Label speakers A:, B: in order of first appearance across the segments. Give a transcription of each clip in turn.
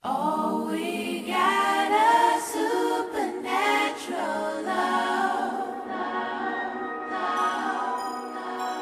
A: Oh, we got a supernatural love, love, love,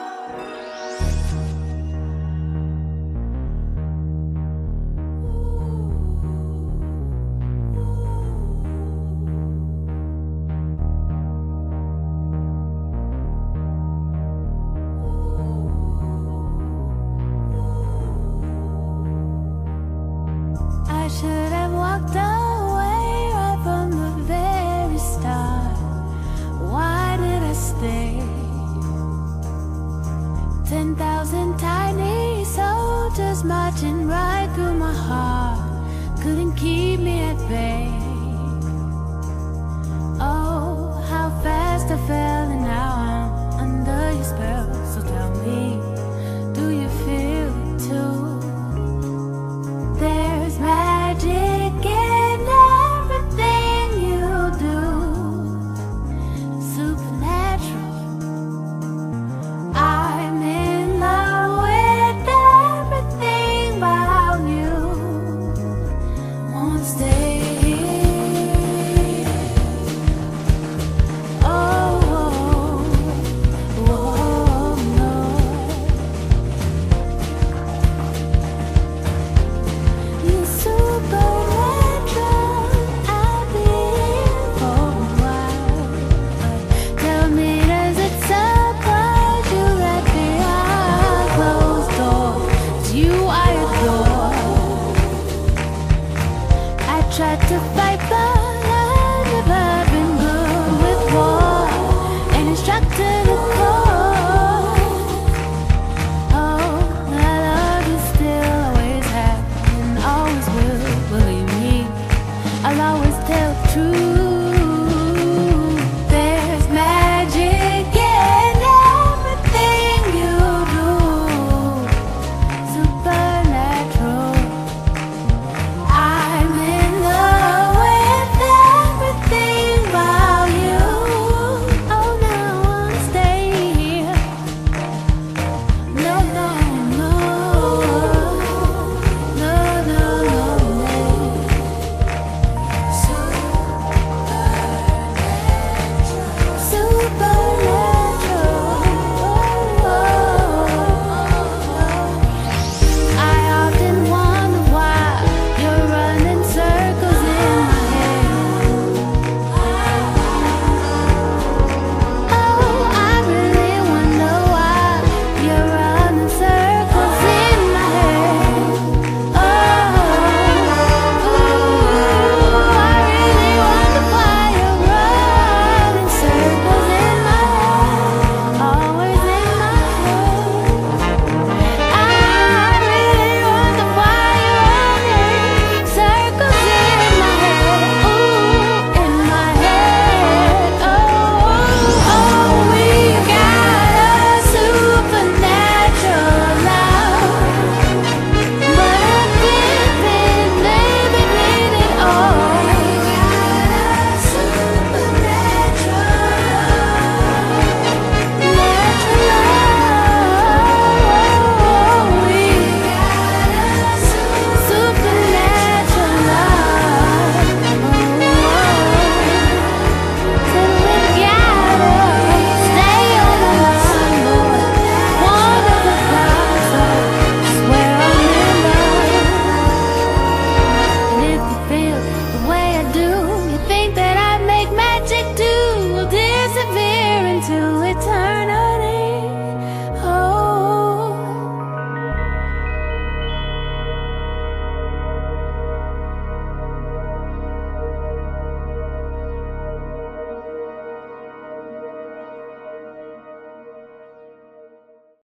A: I should have walked away right from the very start. Why did I stay? 10,000 tiny soldiers marching right through my heart couldn't keep me at bay. Oh, how fast I fell, and now I'm under your spell. So tell me, do you feel it too? There's magic in everything you do. Supernatural. I'm in love with everything about you. Won't stay here. Oh, no. You're supernatural. I've been for a while. Tell me, does it surprise you that behind closed doors, it's you I adore? I tried to fight, but I've never been good with war, and it's struck to the core. Oh, I love you still, always have, and always will. Believe me, I'll always tell the truth.